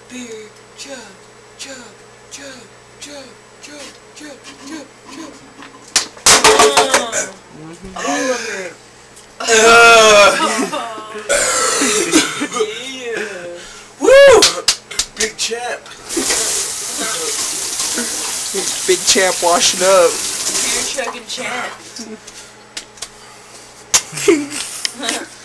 Big chub, chub, chub, chub, chub, chub, chub, chub. All of it. Yeah. Woo! Big champ. Big champ washing up. Beer chugging champ.